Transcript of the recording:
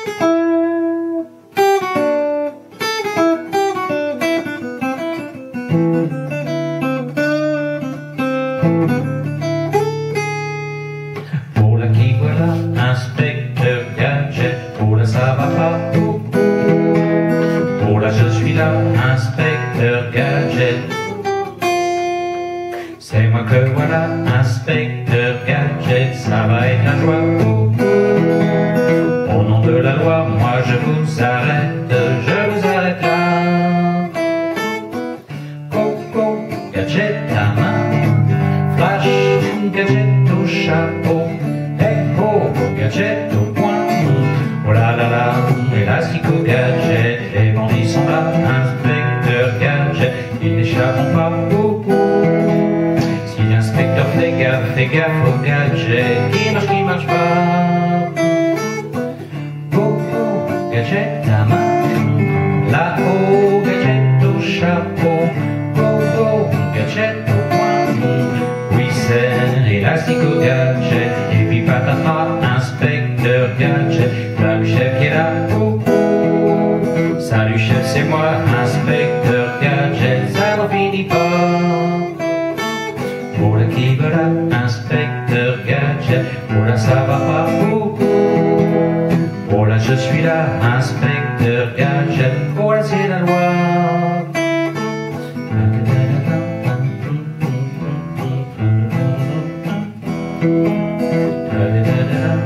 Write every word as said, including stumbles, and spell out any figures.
Voilà qui voilà, inspecteur Gadget, voilà ça va pas, oh, oh. Voilà je suis là, inspecteur Gadget. C'est moi que voilà, inspecteur Gadget, ça va être la joie, oh, oh. Au nom de la loi, moi je vous arrête, je vous arrête là. Coco, Gadget à main, Flash, Gadget au chapeau. Gadget au point, oh là là là, élastico Gadget, les bandits sont là, inspecteur Gadget, ils n'échapperont pas, oh oh. Si l'inspecteur fait gaffe, fait gaffe au Gadget, qui marche, qui marche pas. Oh oh, Gadget à main, là-haut, Gadget au chapeau, oh oh, Gadget au point, oui c'est élastico Gadget, et puis patatras, inspecteur Gadget, là le chef qui est là, oh oh. Salut chef, c'est moi, inspecteur Gadget, ça n'en finit pas. Voilà qui veut là, inspecteur Gadget, voilà ça va pas, oh oh. Voilà je suis là, inspecteur Gadget, voilà c'est la loi. Da da da da da.